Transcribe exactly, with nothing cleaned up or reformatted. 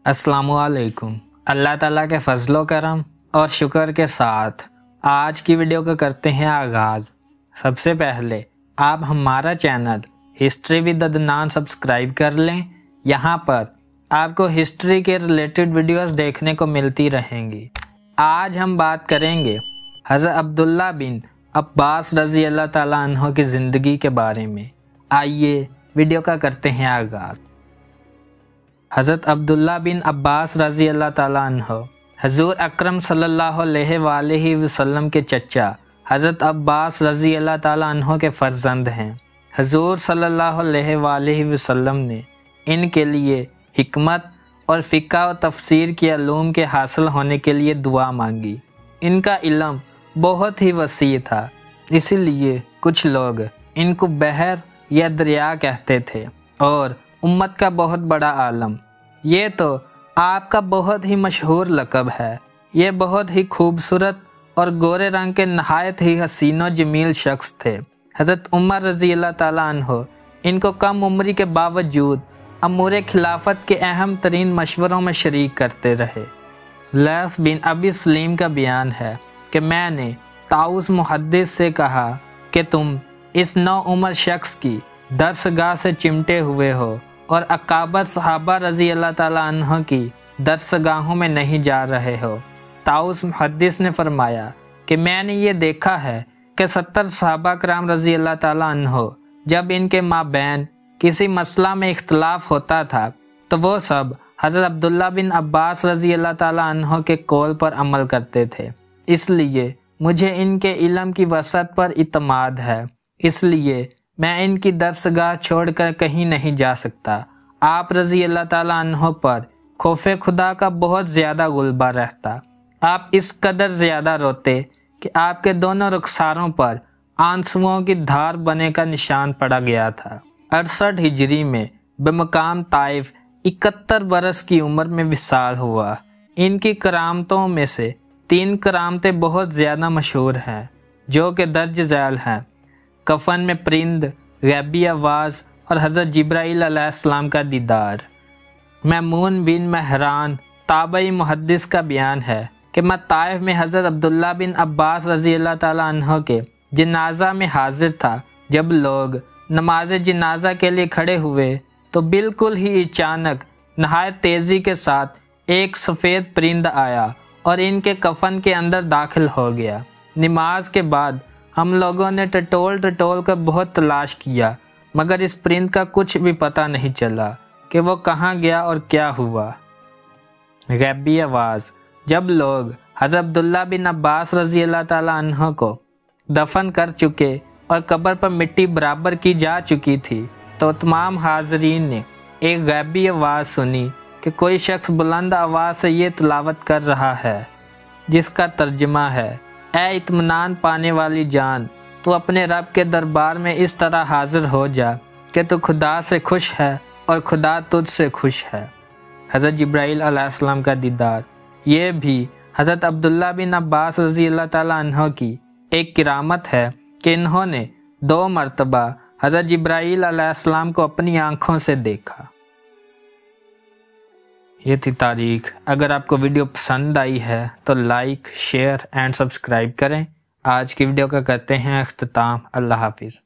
अस्सलामु अलैकुम। अल्लाह ताला के फजलो करम और शुक्र के साथ आज की वीडियो को करते हैं आगाज़। सबसे पहले आप हमारा channel history with Adnan subscribe कर लें। यहाँ पर आपको हिस्ट्री के रिलेटेड वीडियोस देखने को मिलती रहेंगी। आज हम बात करेंगे हज़रत अब्दुल्ला बिन अब्बास रज़ी अल्लाह ताला अन्हो की ज़िंदगी के बारे में। आइए वीडियो का करते हैं आगाज़। हज़रत अब्दुल्ला बिन अब्बास रज़ी अल्लाह ताला अन्हो हज़ूर अकरम सल्लल्लाहु अलैहि वसल्लम के चचा हज़रत अब्बास रज़ी अल्लाह ताला अन्हो के फ़र्जंद हैं। हज़ूर सल्लल्लाहु अलैहि वसल्लम ने इनके लिए हिकमत और फ़िक़्ह और तफ़सीर के अलूम के हासिल होने के लिए दुआ मांगी। इनका इल्म बहुत ही वसी था, इसीलिए कुछ लोग इनको बहर या दरिया कहते थे और उम्मत का बहुत बड़ा आलम। ये तो आपका बहुत ही मशहूर लक़ब है। ये बहुत ही खूबसूरत और गोरे रंग के नहायत ही हसीनो जमील शख्स थे। हज़रत उमर रज़ी अल्लाह ताला अन्हो इनको कम उम्री के बावजूद अमूर खिलाफत के अहम तरीन मशवरों में शरीक करते रहे। लैस बिन अबी सलीम का बयान है कि मैंने ताऊस मुहद्दिस से कहा कि तुम इस नौ उम्र शख्स की दरसगाह से चिमटे हुए हो और अकाबर सहाबा रज़ी अल्लाह ताला अन्हो की दरसगाहों में नहीं जा रहे हो। ताऊस मुहद्दिस ने फरमाया कि मैंने ये देखा है कि सत्तर सहाबा कराम रज़ी अल्लाह ताला अन्हो जब इनके माबैन किसी मसला में इख्तलाफ होता था तो वो सब हज़रत अब्दुल्ला बिन अब्बास रज़ी अल्लाह ताला अन्हो के कौल पर अमल करते थे। इसलिए मुझे इनके इल्म की वसअत पर इत्माद है, इसलिए मैं इनकी दरसगाह छोड़कर कहीं नहीं जा सकता। आप रज़ी अल्लाह ताला अन्हो पर खौफे खुदा का बहुत ज़्यादा गुलबा रहता। आप इस कदर ज़्यादा रोते कि आपके दोनों रुखसारों पर आंसुओं की धार बने का निशान पड़ा गया था। अड़सठ हिजरी में बमकाम ताइफ इकहत्तर बरस की उम्र में विसाल हुआ। इनकी करामतों में से तीन करामतें बहुत ज़्यादा मशहूर हैं जो कि दर्ज झैल हैं। कफन में परिंद, गैबी आवाज़ और हज़रत जिब्राइल अलैहिस्सलाम का दीदार। मैमून बिन महरान ताबई मुहद्दिस का बयान है कि मैं ताइफ में हज़रत अब्दुल्ला बिन अब्बास रज़ी अल्लाह ताला अन्हो के जनाजा में हाजिर था। जब लोग नमाज जनाजा के लिए खड़े हुए तो बिल्कुल ही अचानक नहायत तेज़ी के साथ एक सफ़ेद परिंद आया और इनके कफन के अंदर दाखिल हो गया। नमाज के बाद हम लोगों ने टटोल टटोल कर बहुत तलाश किया मगर इस परिंद का कुछ भी पता नहीं चला कि वो कहाँ गया और क्या हुआ। गैबी आवाज़। जब लोग हज़रत अब्दुल्ला बिन अब्बास रज़ी अल्लाह ताला अन्हो को दफन कर चुके और कब्र पर मिट्टी बराबर की जा चुकी थी तो तमाम हाज़रीन ने एक गैबी आवाज़ सुनी कि कोई शख्स बुलंद आवाज़ से ये तिलावत कर रहा है जिसका तर्जुमा है, ऐ इत्मीनान पाने वाली जान, तो अपने रब के दरबार में इस तरह हाजिर हो जा कि तू खुदा से खुश है और खुदा तुझ से खुश है। हज़रत जिब्राइल अलैहिस्सलाम का दीदार। ये भी हज़रत अब्दुल्ला बिन अब्बास रज़ी अल्लाह ताला अन्हो की एक किरामत है कि इन्होंने दो मरतबा हज़रत जिब्राइल अलैहिस्सलाम को अपनी आँखों से देखा। ये थी तारीख। अगर आपको वीडियो पसंद आई है तो लाइक, शेयर एंड सब्सक्राइब करें। आज की वीडियो का करते हैं अख्तिताम। अल्लाह हाफिज़।